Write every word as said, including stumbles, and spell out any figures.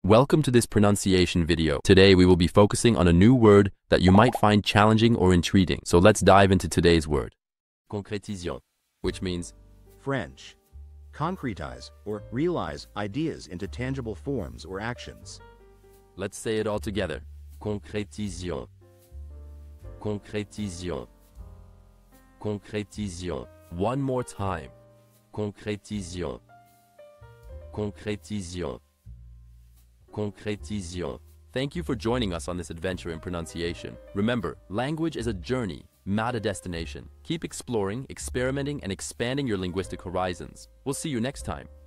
Welcome to this pronunciation video. Today we will be focusing on a new word that you might find challenging or intriguing. So let's dive into today's word. Concrétisions, which means French. Concretize, or realize ideas into tangible forms or actions. Let's say it all together. Concrétisions. Concrétisions. Concrétisions. One more time. Concrétisions. Concrétisions. Concrétisions. Thank you for joining us on this adventure in pronunciation. Remember, language is a journey, not a destination. Keep exploring, experimenting, and expanding your linguistic horizons. We'll see you next time.